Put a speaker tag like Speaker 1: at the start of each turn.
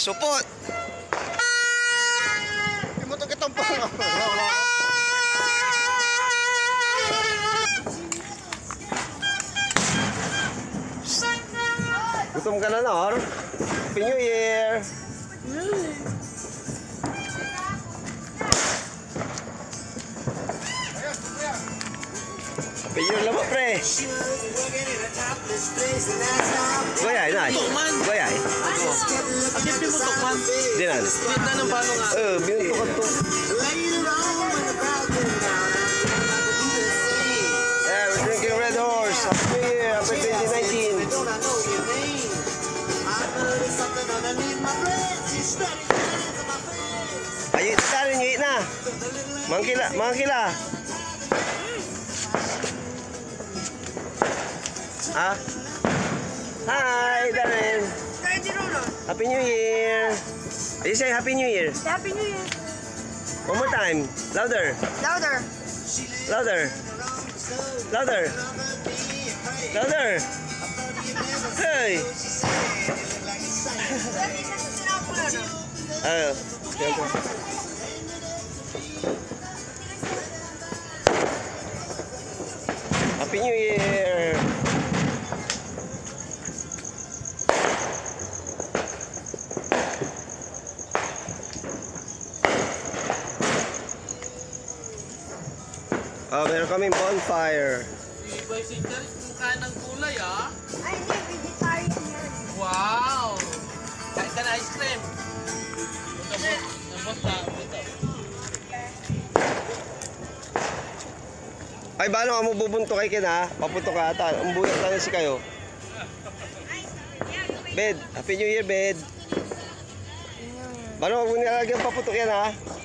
Speaker 1: supot. Imutok itong pa. Gutom ka na, Nor? Happy New Year! Happy New Year lang mo, pre! Goyay, na? Goyay?
Speaker 2: Asipin mo tukman.
Speaker 1: Di na?
Speaker 2: Hindi na ng paano nga.
Speaker 1: Binuto ka to. Yeah, we're drinking Red Horse. Happy New Year! Happy 2019! Ayun, tarin nyo na. Mangkila. Ah? Hi, Darren. Happy New Year. You say Happy New Year.
Speaker 3: Happy New Year.
Speaker 1: One more time. Louder.
Speaker 3: Louder.
Speaker 1: Louder. Louder. Louder. Hey. Happy New Year. Meron kaming bonfire.
Speaker 2: Bicycle, mukha ng kulay ah.
Speaker 3: Ay, hindi. Vegetarian yan.
Speaker 2: Wow! Kain ka na ice cream. Nabota.
Speaker 1: Ay, balo ka mo bubunto kay Ken, ha? Papunto ka ata. Umbuyat lang si kayo. Bed. Happy New Year, Bed. Balo, huwag mo nilalagyan papunto yan, ha?